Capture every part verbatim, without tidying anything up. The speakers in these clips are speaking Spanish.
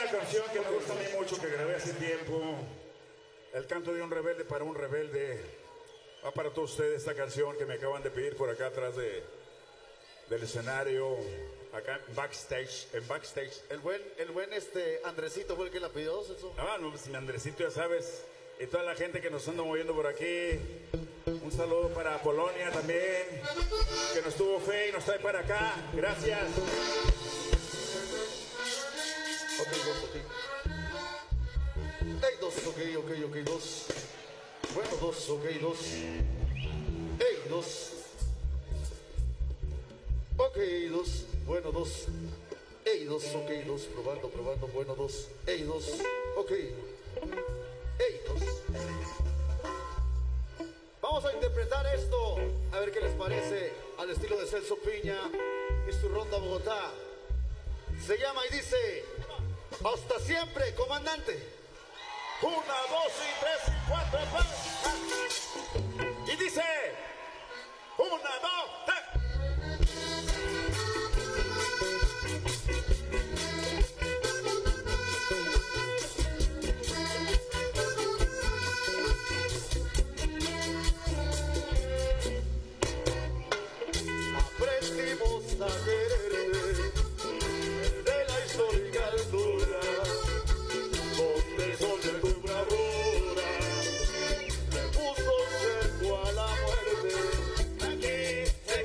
una canción que me gusta a mí mucho, que grabé hace tiempo. El canto de un rebelde para un rebelde. Va para todos ustedes esta canción que me acaban de pedir por acá atrás de, del escenario, acá en backstage, en backstage. El buen, el buen este Andresito fue el que la pidió, Celso. Ah, no, pues mi Andresito, ya sabes. Y toda la gente que nos anda moviendo por aquí. Un saludo para Polonia también, que nos tuvo fe y nos trae para acá. Gracias. Ok, dos, ok. Ey, dos, ok, ok, ok, dos. Bueno, dos, ok, dos. Ey, dos. Ok, dos. Bueno, dos. Ey, dos, ok, dos. Probando, probando, bueno, dos. Ey, dos. Ok. Ey, dos. Vamos a interpretar esto, a ver qué les parece, al estilo de Celso Piña y su ronda Bogotá. Se llama y dice: hasta siempre, comandante. Una, dos y tres y cuatro, y dice: una, dos, tres. Aprendimos a quererte de la histórica altura, donde el sol de tu bravura me puso cerco a la muerte. Aquí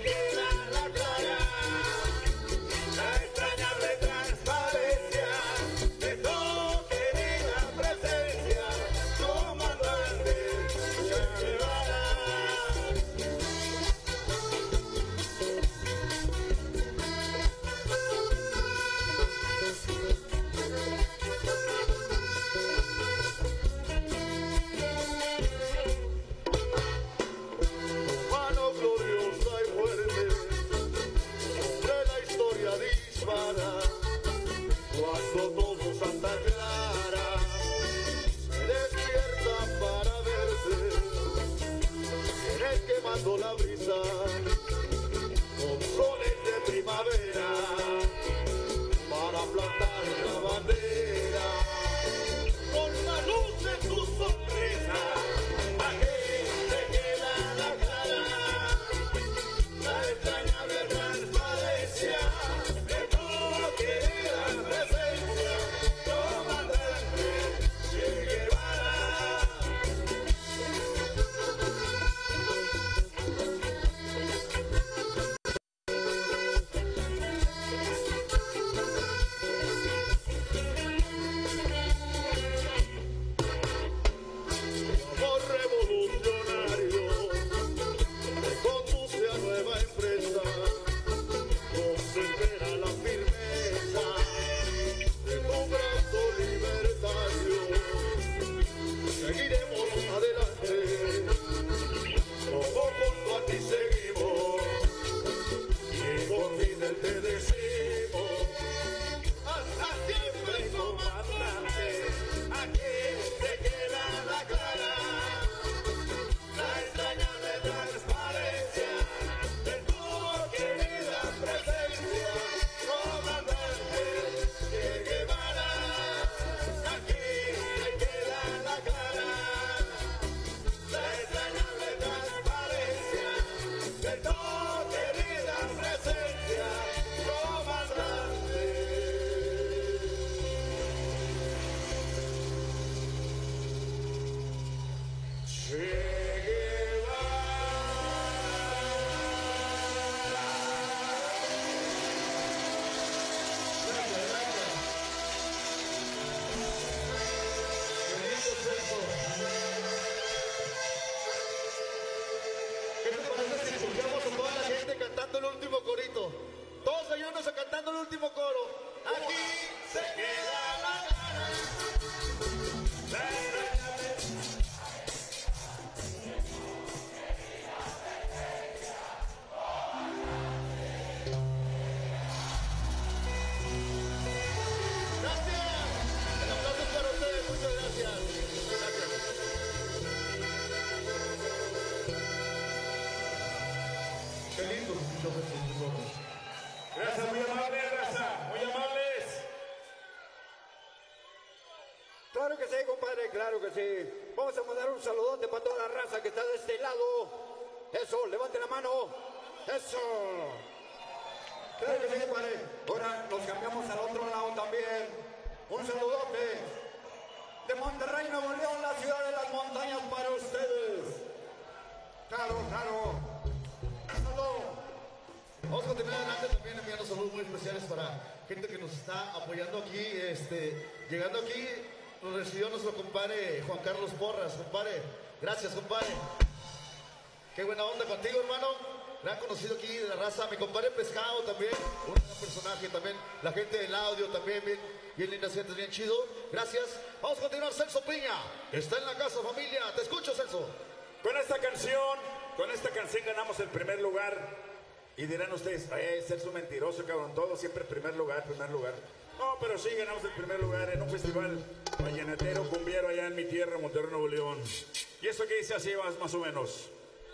Claro que sí, compadre, claro que sí. Vamos a mandar un saludote para toda la raza que está de este lado. Eso, levante la mano. Eso. Claro que sí, compadre. Ahora nos cambiamos al otro lado también. Un saludote de Monterrey, Nuevo León, la ciudad de las montañas para ustedes. Claro, claro. Saludos. Vamos a continuar adelante también enviando saludos muy especiales para gente que nos está apoyando aquí, este, llegando aquí, nos recibió nuestro compadre Juan Carlos Porras, compadre, gracias compadre, qué buena onda contigo hermano, gran conocido aquí de la raza, mi compadre Pescado también, un gran personaje también, la gente del audio también, bien, bien lindas gentes, bien chido, gracias, vamos a continuar, Celso Piña, está en la casa familia, te escucho Celso. Con esta canción, con esta canción ganamos el primer lugar. Y dirán ustedes, eh, Celso mentiroso, cabrón, todo siempre primer lugar, primer lugar. No, pero sí ganamos el primer lugar en un festival vallenatero, cumbiero allá en mi tierra, Monterrey, Nuevo León. Y eso que dice así más, más o menos.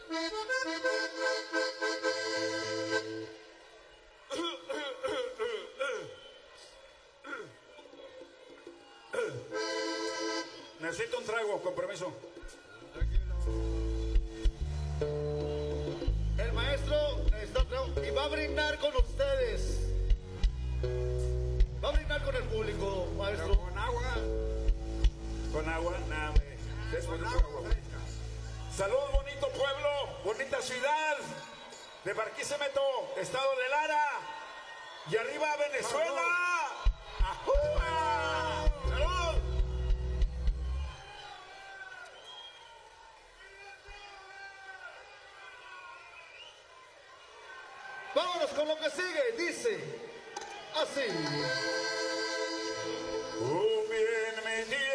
Necesito un trago, con permiso. El maestro está y va a brindar con ustedes. Va a brindar con el público, maestro. Pero con agua. Con agua, nada, me. Con agua fresca. Salud, bonito pueblo, bonita ciudad de Barquisimeto, estado de Lara. Y arriba Venezuela. ¡Ajúa! ¡Salud! Vámonos con lo que sigue, dice así. Cumbia en mi tierra.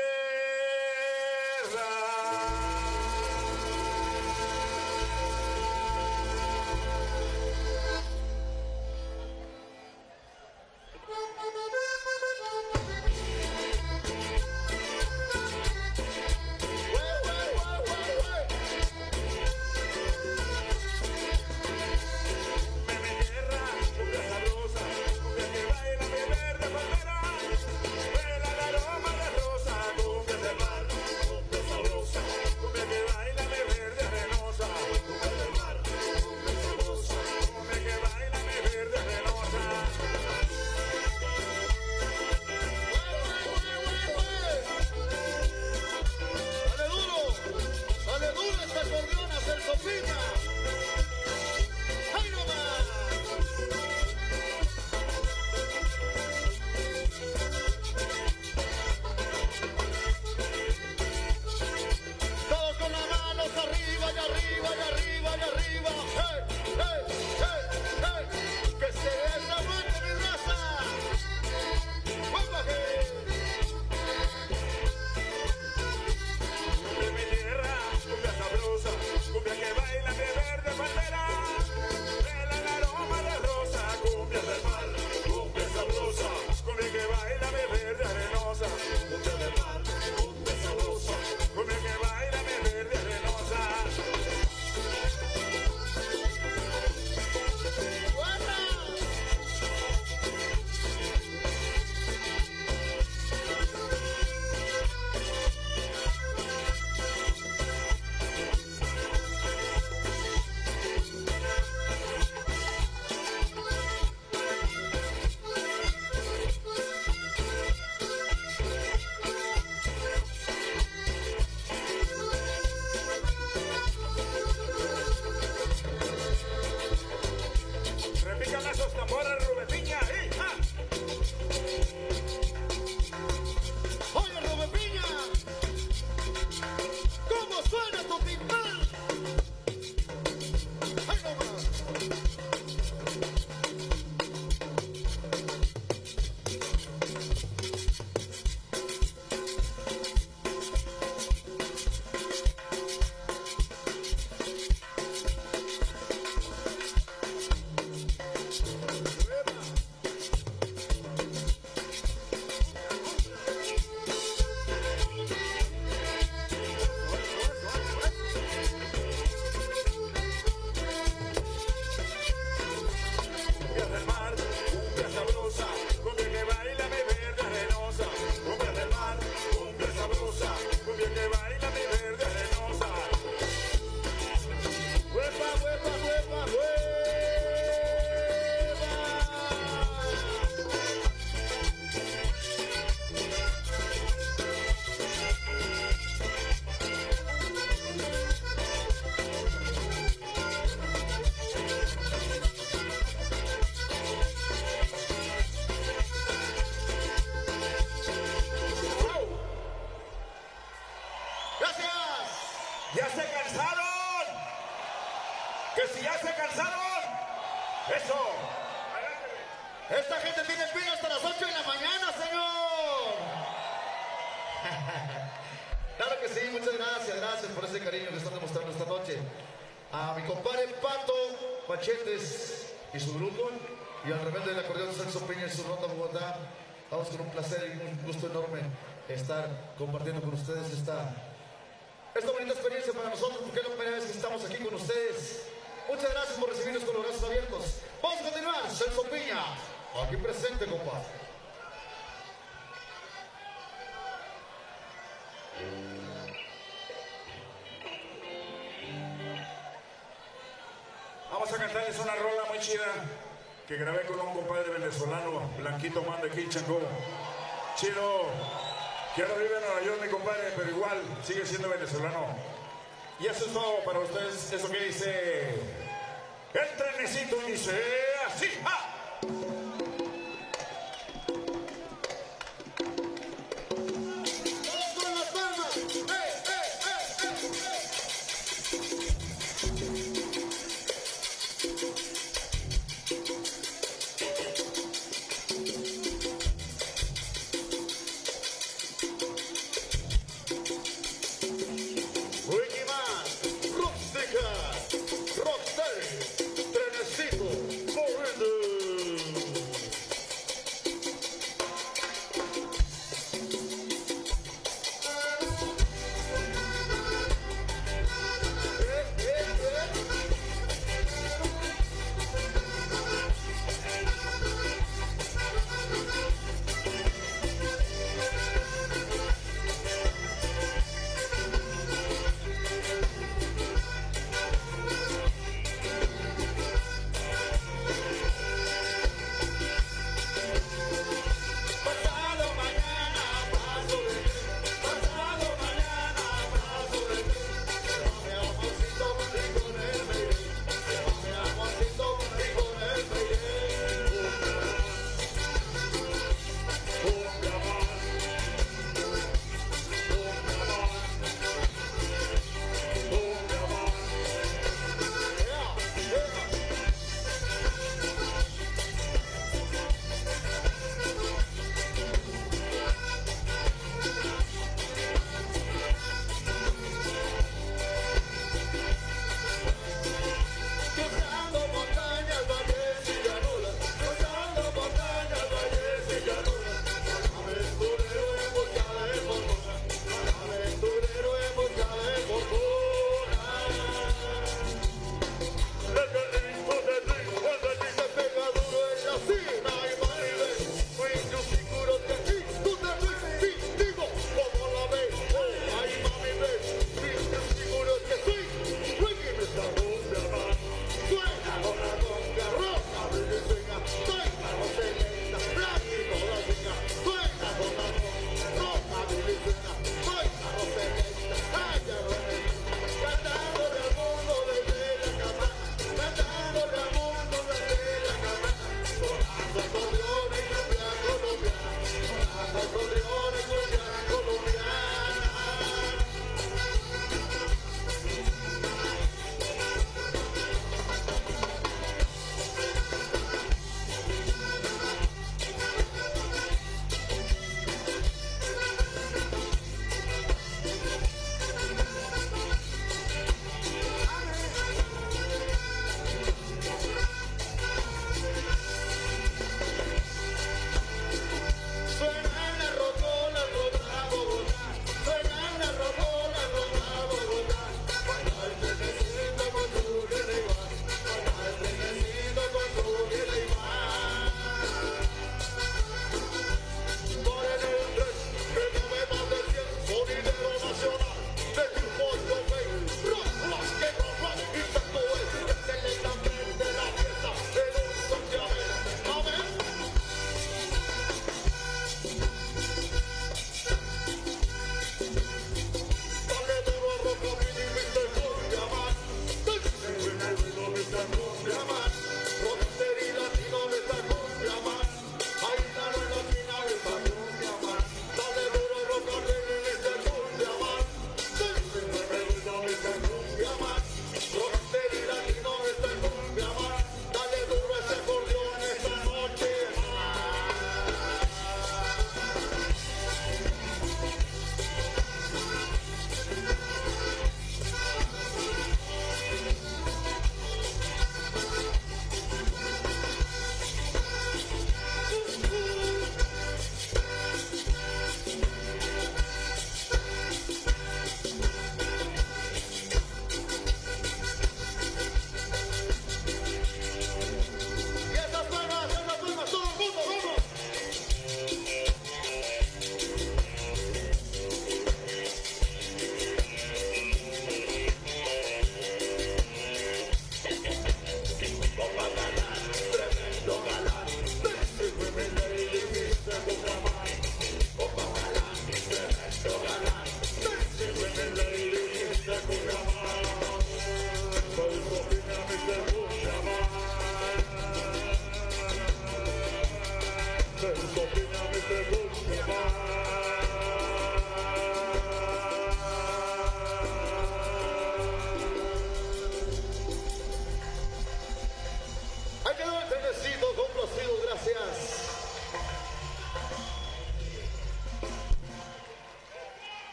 La Eso. Esta gente tiene pila hasta las ocho de la mañana, señor. Claro que sí, muchas gracias, gracias por ese cariño que están demostrando esta noche. A mi compadre Pato Pachetes y su grupo, y al rebelde del acordeón Celso Piña y su ronda Bogotá. Vamos con un placer y un gusto enorme estar compartiendo con ustedes esta, esta bonita experiencia para nosotros, porque es la primera vez que estamos aquí con ustedes. Muchas gracias por recibirnos con los brazos abiertos. Vamos a continuar, Celso Piña, aquí presente, compadre. Vamos a cantarles una rola muy chida que grabé con un compadre venezolano, Blanquito Man de Quichango. Chido, que ahora vive en Nueva York, mi compadre, pero igual sigue siendo venezolano. Y eso es todo para ustedes, eso que dice el trenecito, y dice así. ¡Ah! Rocksteady, Trenecito, corriendo.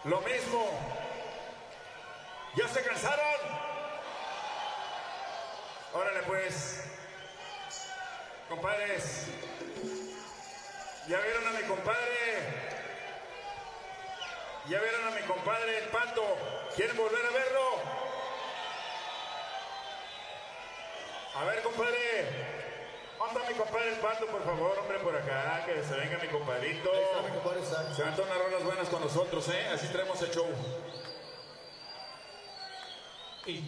Lo mismo. ¿Ya se cansaron? Órale pues. Compadres. ¿Ya vieron a mi compadre? ¿Ya vieron a mi compadre el Pato? ¿Quieren volver a verlo? A ver, compadre. ¿Dónde está mi compadre el Pato, por favor, hombre, por acá? Que se venga mi compadrito. Ahí está mi compadre, está. Se van a unas rolas buenas con nosotros, ¿eh? Así traemos el show. Y...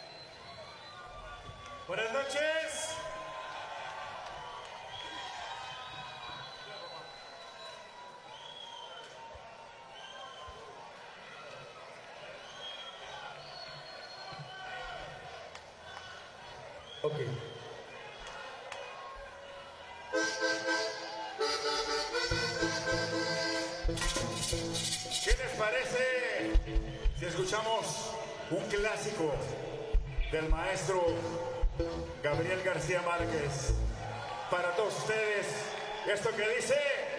Buenas noches. Ok. ¿Qué les parece si escuchamos un clásico del maestro Gabriel García Márquez? Para todos ustedes, esto que dice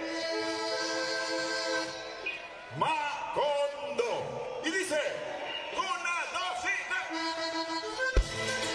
Macondo. Y dice, una, dos y tres.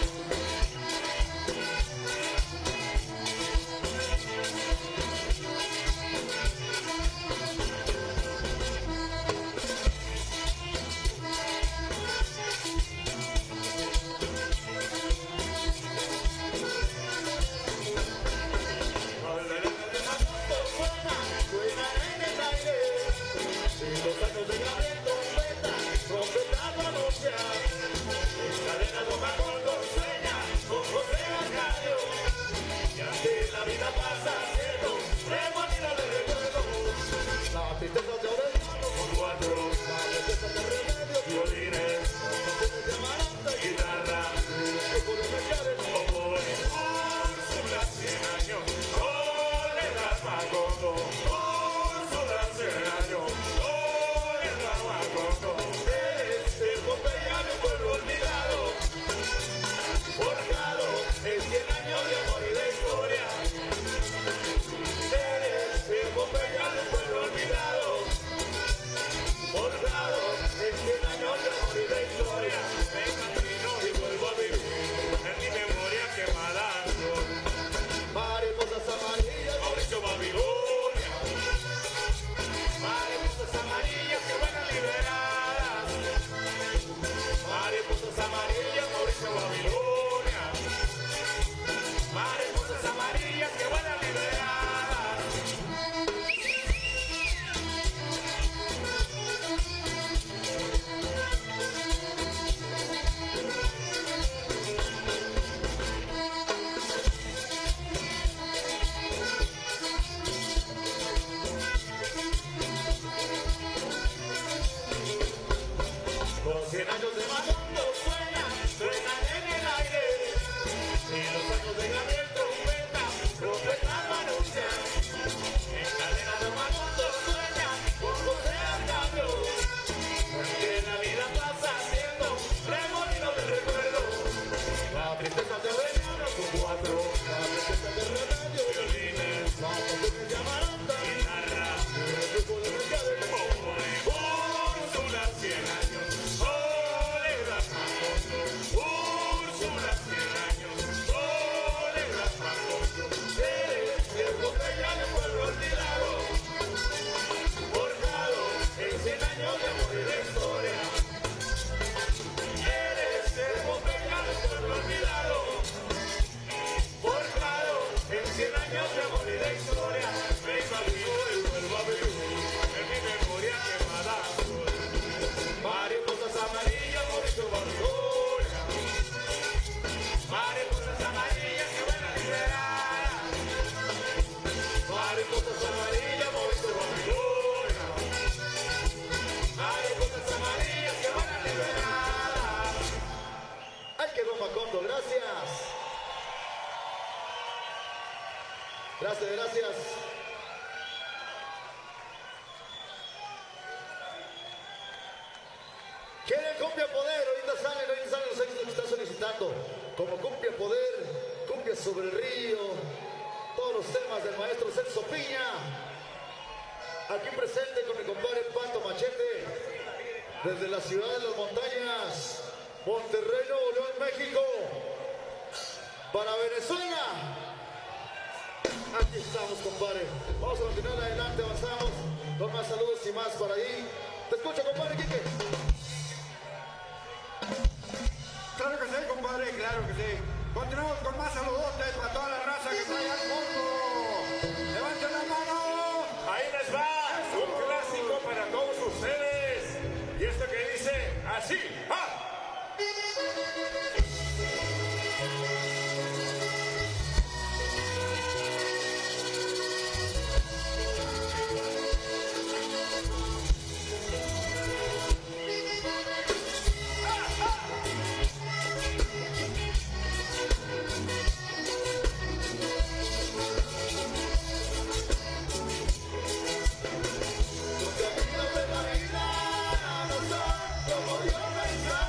Gracias, gracias. ¿Quieren cumbia poder? Ahorita salen, ahorita salen los éxitos que están solicitando. Como cumbia poder, cumbia sobre el río, todos los temas del maestro Celso Piña. Aquí presente con mi compadre Pato Machete. desde la ciudad de las montañas, Monterrey, Nuevo León, México, para Venezuela. Aquí estamos, compadre. Vamos a continuar adelante, avanzamos. Con más saludos y más para ahí. Te escucho, compadre Quique. Claro que sí, compadre, claro que sí. Continuamos con más saludotes para toda la raza que está allá al fondo. ¡Levanten la mano! Ahí les va, un clásico para todos ustedes. Y esto que dice así. ¡Ah! Los caminos de la vida no son como yo pensaba.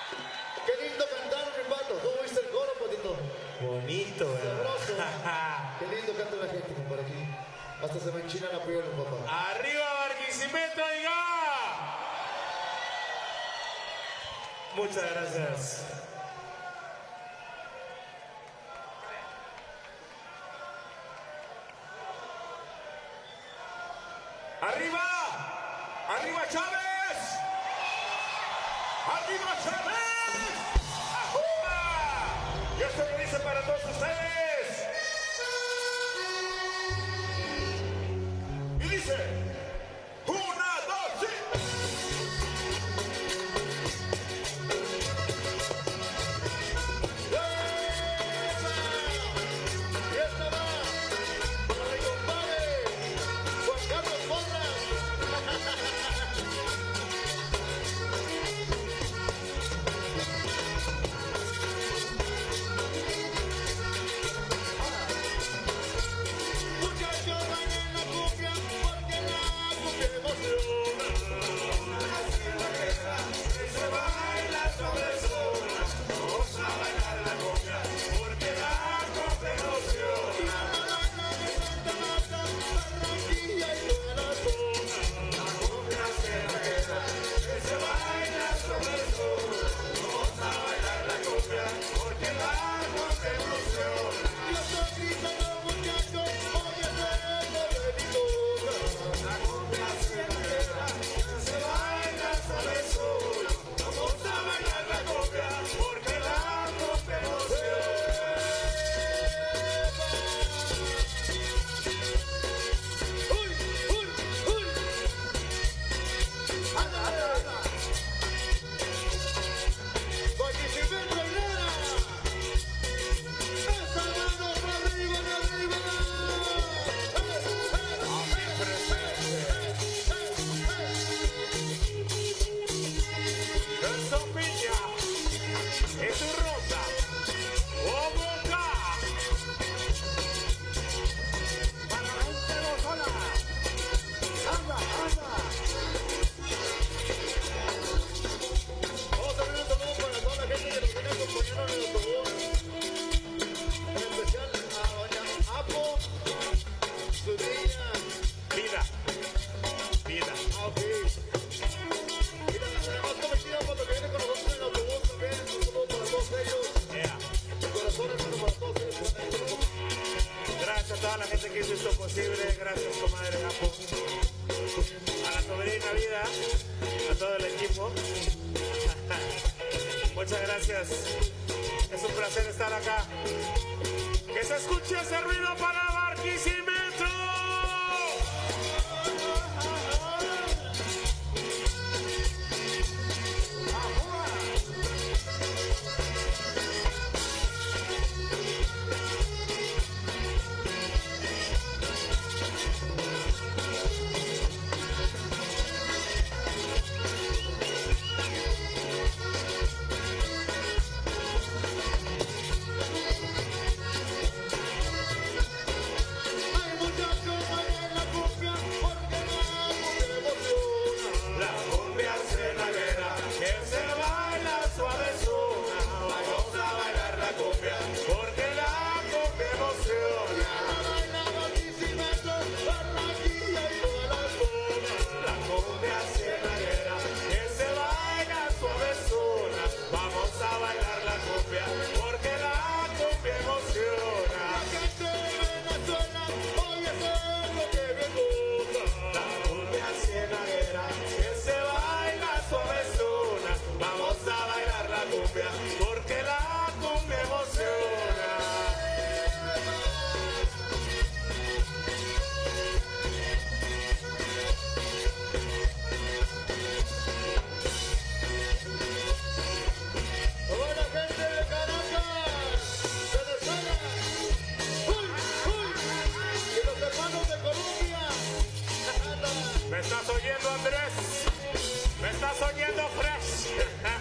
Qué lindo cantar, mi pato. ¿Cómo viste el coro, patito? Bonito, ¿verdad? Sabroso. Qué lindo canta la gente por aquí. Hasta se me enchina la piel, papá. ¡Arriba Barquisimeto, oiga! Muchas gracias. ¡Arriba! ¡Arriba Chávez! ¡Arriba Chávez! ¡Ajúa! Y esto lo dice para todos ustedes. Y dice, una, dos, sí. Y esta va para mi compadre Juan Carlos Porras. Muchachos, bailen la cumbia porque la cumbia emociona. Se baila sobre sola, vamos a bailar la cumbia, porque la cumbia emociona. Barranquilla y toda la zona. La cumbia se baila, que se baila sobre sola, vamos a bailar la cumbia, porque la cumbia emociona. Y estoy gritando, muchachos, hoy es el de mi boca. La cumbia se baila, que se baila sobre sola, vamos a bailar la cumbia, porque la cumbia emociona. ¡Uy, uy, uy! ¡Anda, anda, anda! Barquisimeto y Lara. ¡Esas manos arriba, arriba! Celso Piña, es su ronda, Bogotá. Para la gente gozona, anda, anda. Vamos a abrir un saludo para toda la gente que nos viene acompañando en el autobús. En especial a doña Apo, su niña. Vida, vida. Ah, ok. Y la demás comitiva cuando viene con nosotros en el autobús también. Un saludo para todos ellos. Yeah. Mi corazón, hermano, para todos ellos. Gracias a toda la gente que hizo esto posible, gracias comadre Apo, a la sobrina Vida, a todo el equipo. Muchas gracias, es un placer estar acá. Que se escuche ese ruido para Barquisimeto. Ay, muchachos, bailen la cumbia porque la cumbia emociona. La cumbia cenaguera que se baila suavezona, vamos a bailar la cumbia porque la cumbia emociona. Baila Barquisimeto, Barranquilla y toda la zona. La cumbia cenaguera que se baila suavezona, vamos a bailar la cumbia porque la cumbia emociona. La gente de Venezuela, hoy es lo que me gusta. La cumbia cenaguera que se baila suavezona, vamos a bailar la cumbia porque la cumbia emociona. Toda la gente de Caracas, Venezuela, uy, uy, y los hermanos de Colombia. ¿Me estás oyendo, Andrés? ¿Me estás oyendo, Fresh?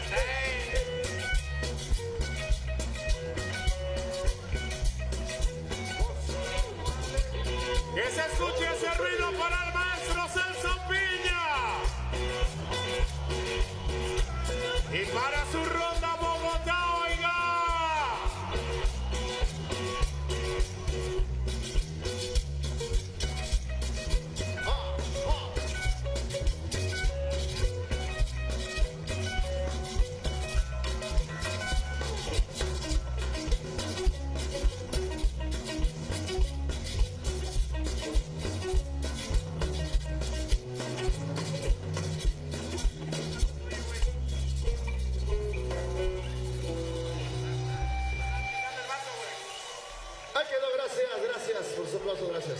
Que se escuche ese ruido para el maestro Celso Piña. Y para su ronda Gracias, gracias por su aplauso, gracias.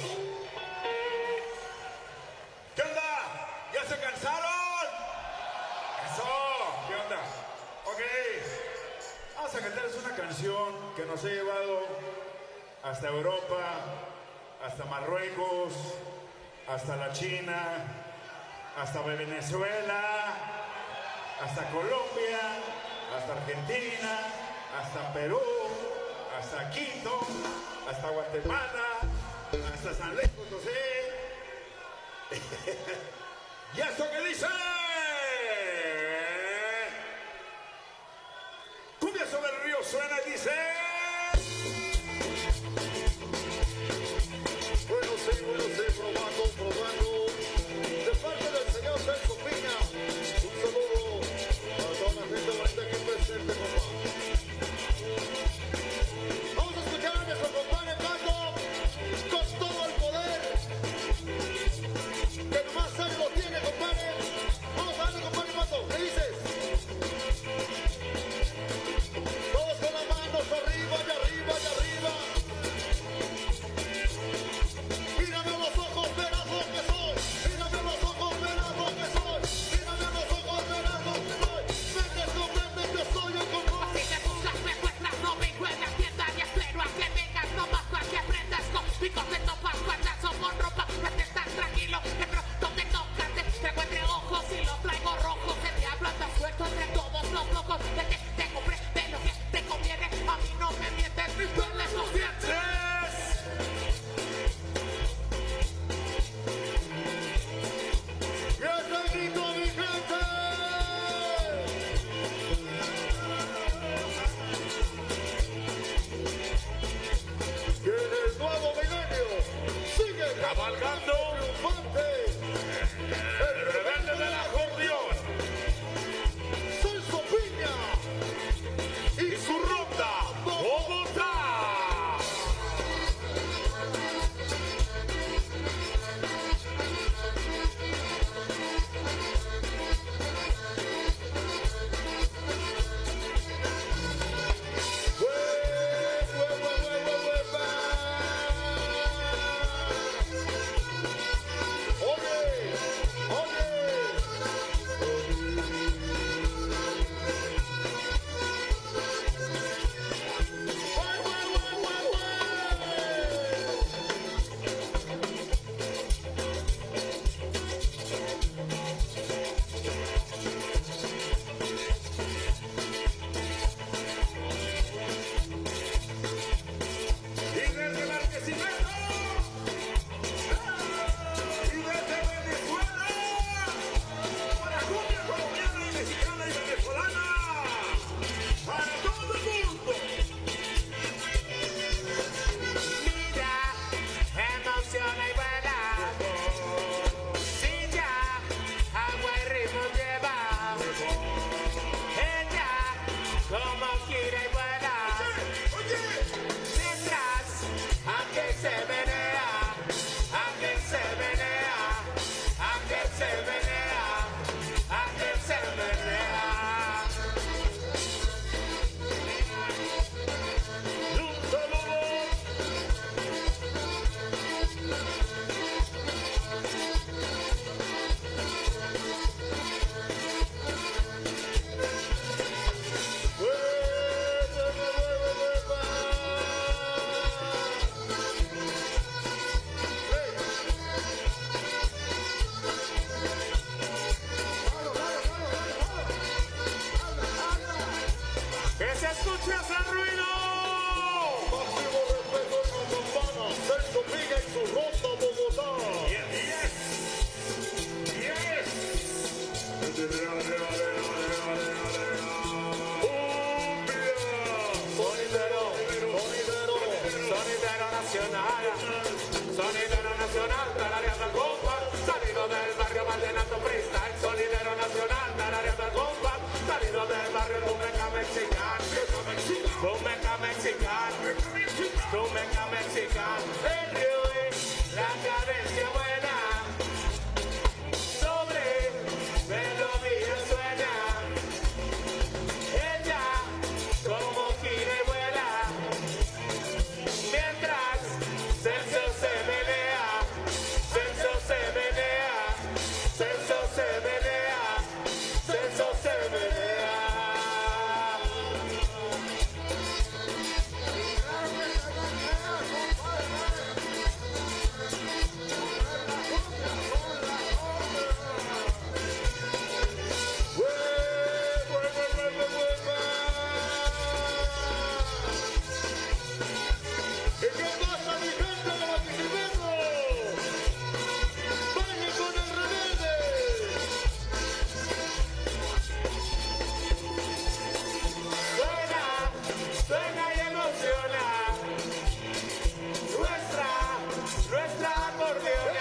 ¿Qué onda? ¿Ya se cansaron? Eso, ¿qué onda? Ok, vamos a cantarles una canción que nos ha llevado hasta Europa, hasta Marruecos, hasta la China, hasta Venezuela, hasta Colombia, hasta Argentina, hasta Perú, hasta Quito, hasta Guatemala, hasta San Luis Potosí. ¿Y esto qué dice? Cumbia sobre el río suena y dice... Bueno, sí, bueno, sí, probando, probando. De parte del señor Celso Piña, un saludo a toda la gente bonita aquí presente, papá. Vamos a escuchar a nuestro compadre Paco con todo el poder. Que nomás él lo tiene, compadre. Vamos a darle, compadre Paco. ¿Qué dices? Todos con las manos arriba y arriba y arriba. Mírame a los ojos, verás lo que soy. Mírame a los ojos, verás lo que soy. Mírame a los ojos, verás lo que soy. Vendes, no vendes, yo soy el control. Si te buscas, me encuentras, no vengo en la tienda y espero a que vengas, no vas a que aprendas conmigo, te topas guardazo con ropa, ya te estás tranquilo, de pronto te tocas, te traigo entre ojos y lo traigo rojo, el diablo anda suelto entre todos los locos, de que te compré de lo que te conviene, a mí no me mientes, mis dueles los dientes. ¡Ya te grito, mi gente! Y en el nuevo milenio sigue Cabalgando. triunfante El rebelde del acordeón Celso Piña y su ronda Bogotá. Y desde Barquisimeto, y desde Venezuela, para cumbia colombiana y mexicana y venezolana, para todo el mundo. Mira, emociona y vuela, si ya, agua y ritmo lleva, ella, como gira y vuela. Mientras, aquel se menea, aquel se menea, aquel se menea, aquel se menea. Un saludo. Que se escuche ese ruido. Máximo respeto a la campana, Celso Piña y su ronda Bogotá. Yes, yes. Sonidero, sonidero, sonidero nacional, sonidero nacional, tarareando el compa, salido del barrio vallenato freestyle, sonidero nacional, tarareando el compa, salido del barrio Tumeca mexicano, Tumeca mexicano, Tumeca mexicano, el río es la suena y emociona. Nuestra, nuestra acordeona.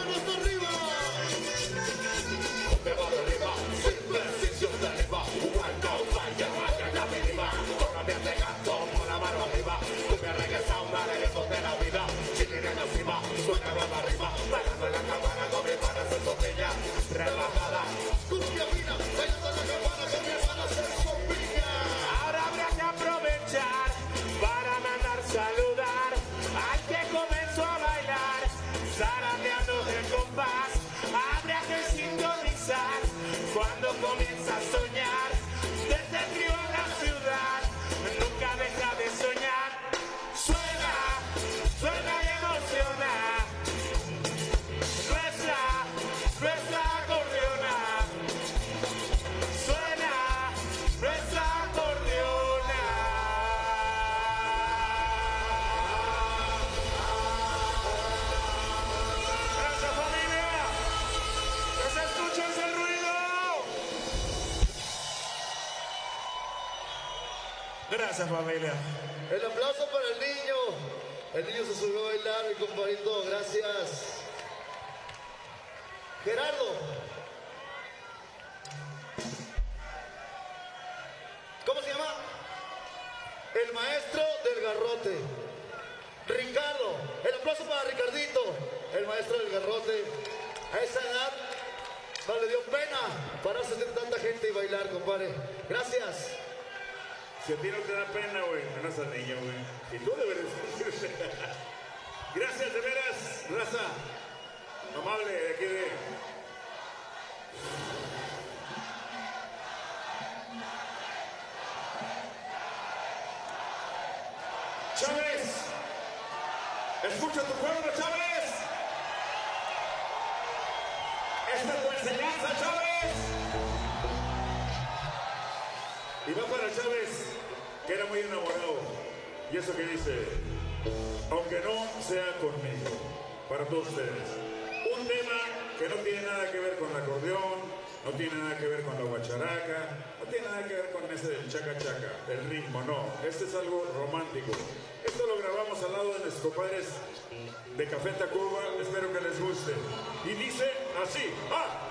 Cumbia para arriba, simple decisión de arriba. Cuando vaya, vaya la mínima. Con ambiente gato, con la mano arriba. Cumbia regresa, un alegre de la vida. Chilena encima, suena para arriba. Bailando en la campana con mi pana Celso Piña. Relajada. Cumbia fina, bailando en la campana con mi pana Celso Piña. Ahora habrá que aprovechar para mandar saludar al que comenzó a bailar, zarateando el compás. Habrá que sintonizar cuando comienza a soñar. Desde el río a la ciudad, nunca deja de soñar. Suena, suena y emociona. Nuestra, nuestra acordeona. Suena, nuestra acordeona. Gracias, familia. Que se escuche ese ruido. Gracias, familia. El aplauso para el niño. El niño se subió a bailar, mi compadrito. Gracias. Gerardo. ¿Cómo se llama? El maestro del garrote. Ricardo. El aplauso para Ricardito, el maestro del garrote. A esa edad no le dio pena pararse de tanta gente y bailar, compadre. Gracias. Si a ti no te da pena, güey, no seas niño, güey. Y tú deberes. Gracias, de veras, raza. Amable de aquí de... Chávez. Escucha tu pueblo, Chávez. Esta es tu enseñanza, Chávez. Y va para Chávez, que era muy enamorado. Y eso que dice, aunque no sea conmigo, para todos ustedes. Un tema que no tiene nada que ver con el acordeón, no tiene nada que ver con la guacharaca, no tiene nada que ver con ese del chaca chaca, el ritmo, no. Este es algo romántico. Esto lo grabamos al lado de mis compadres de Café Tacuba, espero que les guste. Y dice así, ¡ah!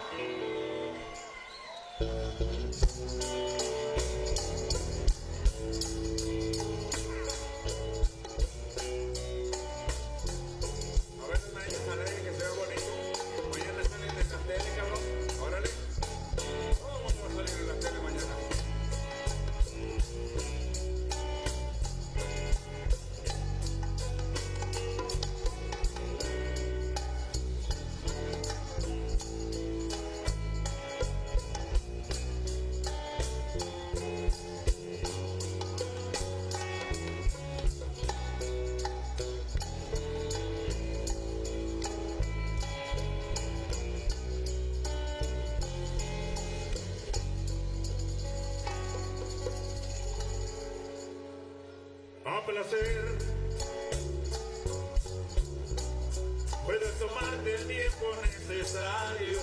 Placer, puedes tomarte el tiempo necesario,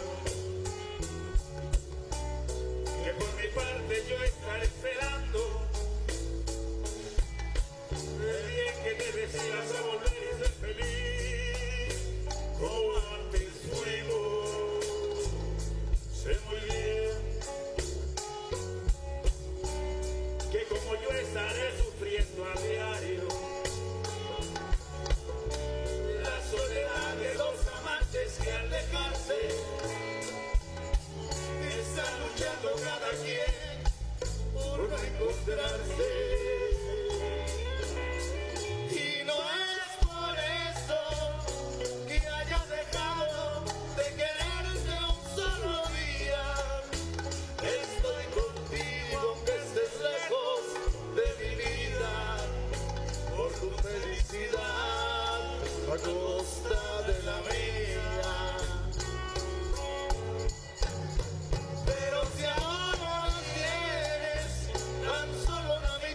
que por mi parte yo estaré esperando el día que te decidas a volver y ser feliz como antes fuimos. Sé muy bien que como yo estaré sufriendo a diario la soledad de dos amantes que al dejarse están luchando cada quien por no encontrarse. Y no es por eso que hayas dejado de quererte un solo día. Estoy contigo aunque estés lejos de mi vida, por tu felicidad a costa de la mía. Pero si ahora tienes tan solo una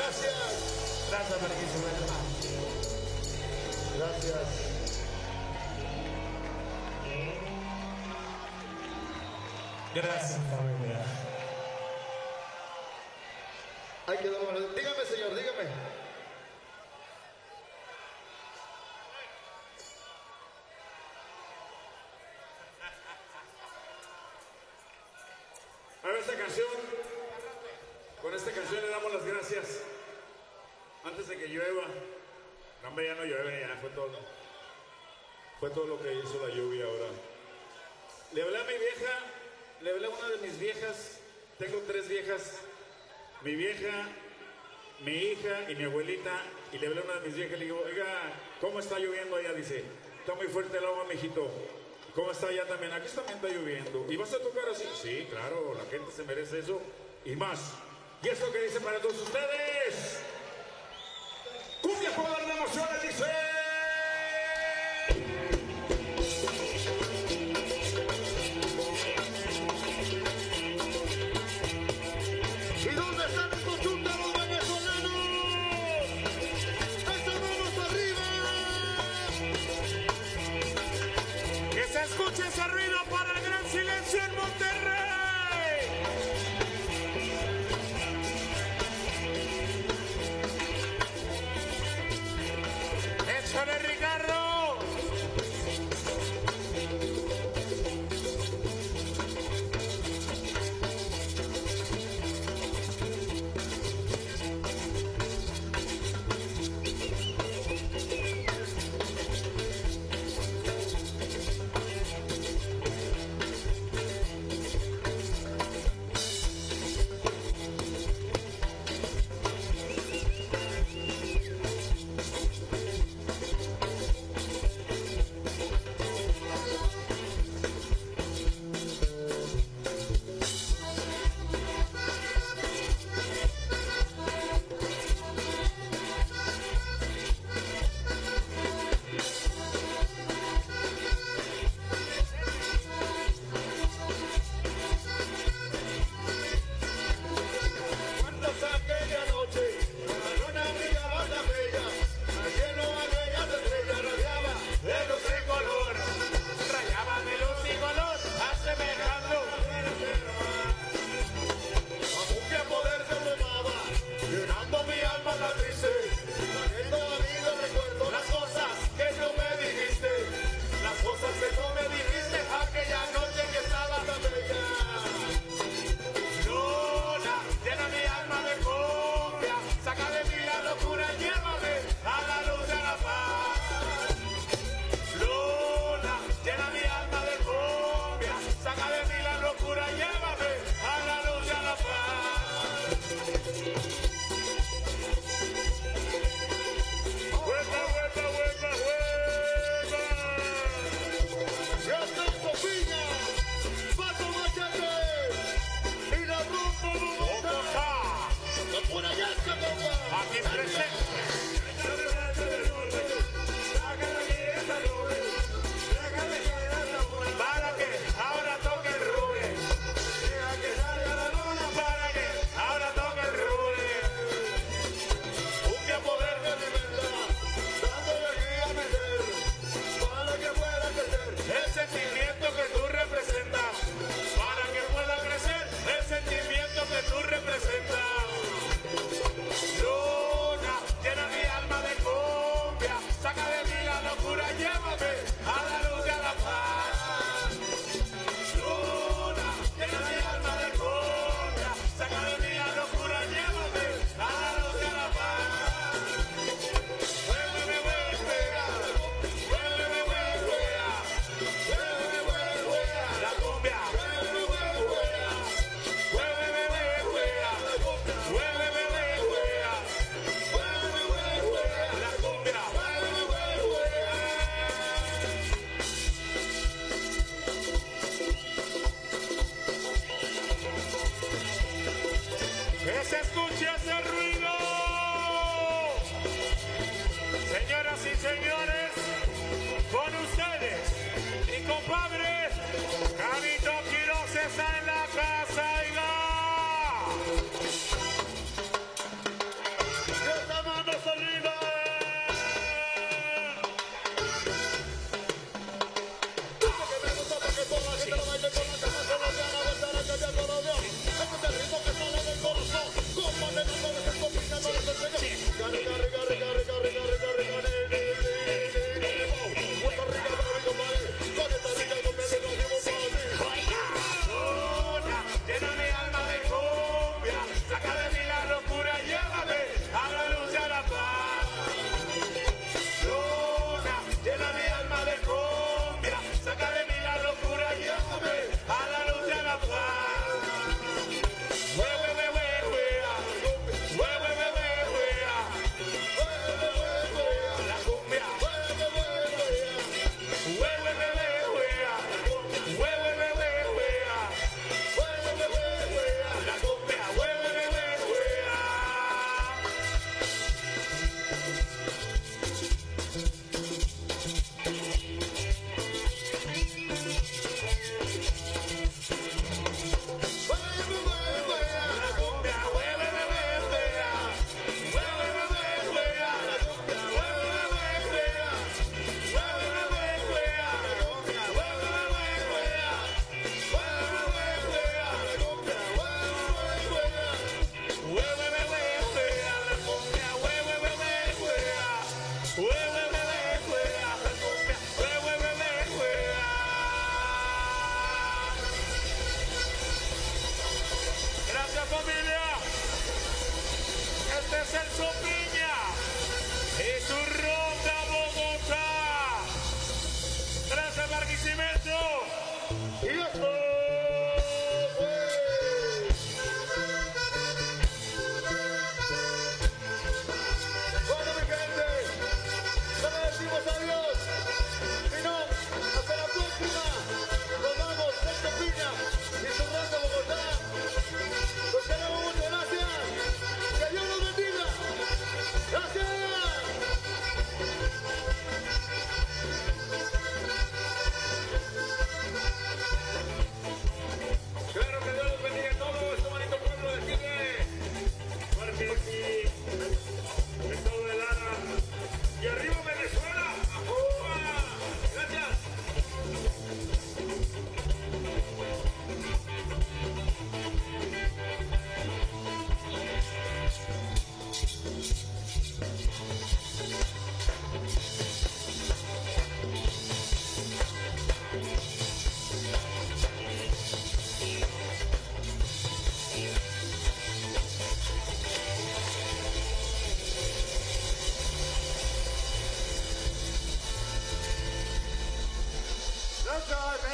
Gracias. Gracias, bellísimo hermano. Gracias. Gracias, familia. Hay que darle. Dígame, señor, dígame. A ver, esta canción, con esta canción le damos las gracias. Antes de que llueva, no, hombre, ya no llueve, ya fue todo. Fue todo lo que hizo la lluvia ahora. Le hablé a mi vieja, le hablé a una de mis viejas, tengo tres viejas, mi vieja, mi hija y mi abuelita, y le hablé a una de mis viejas y le digo, oiga, ¿cómo está lloviendo allá? Dice, está muy fuerte el agua, mijito. ¿Cómo está allá también? Aquí también está lloviendo. ¿Y vas a tocar así? Sí, claro, la gente se merece eso y más. Y esto que dice para todos ustedes. Cumbia con las emociones, dice. ¿Y dónde están estos chúntaros venezolanos? ¡Esa manos arriba! Que se escuche ese ruido para el gran silencio en Monterrey. Échale, Ricardo.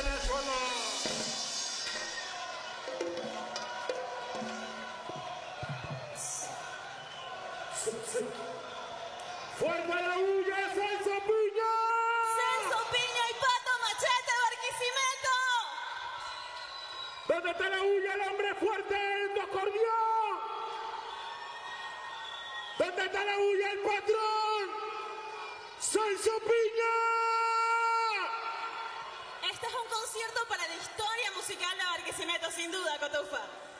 Venezuela. ¡Fuerte la huya, Celso Piña! Celso Piña y Pato Machete, Barquisimeto. ¿Dónde está la huya, el hombre fuerte, el acordeón? ¿Dónde está la huya, el patrón? ¡Celso Piña! Este es un concierto para la historia musical de Barquisimeto, sin duda, Cotufa.